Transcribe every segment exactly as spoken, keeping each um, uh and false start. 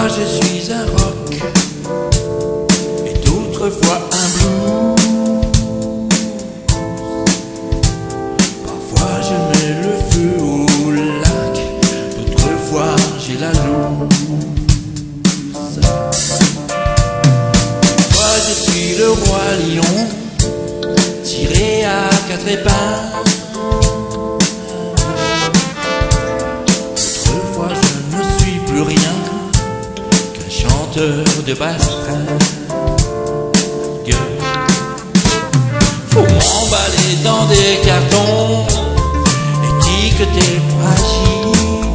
fois je suis un rock et d'autres fois un blues. Parfois je mets le feu au lac, d'autres fois j'ai la loose. Parfois je suis le roi lion, tiré à quatre épingles. Autrefois je ne suis plus rien qu'un chanteur de bastringue. Faut m'emballer dans des cartons étiquetés fragiles,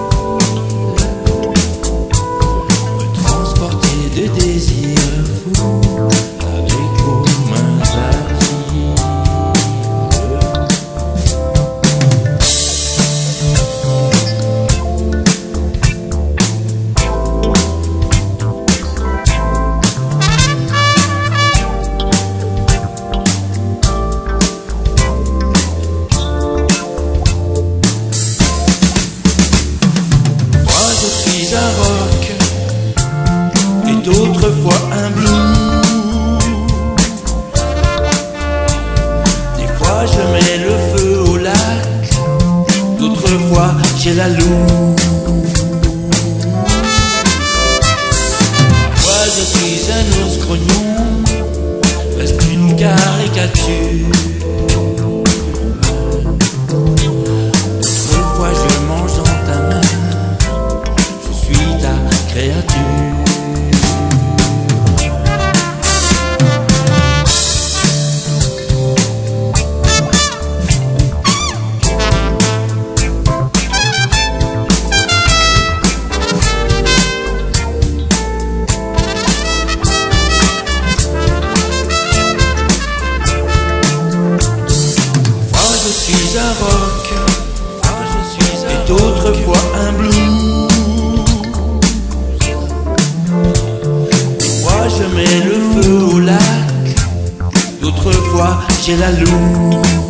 me transporter de désirs fous avec vos mains agiles. Un rock et d'autres fois un blues. Des fois je mets le feu au lac, d'autres fois j'ai la loue. Parfois je suis un ours grognon, presque une caricature. D'autres fois je mange dans ta main, créature. Parfois je suis un rock et d'autres fois un blues. Je mets le feu au lac, d'autres fois j'ai la loue.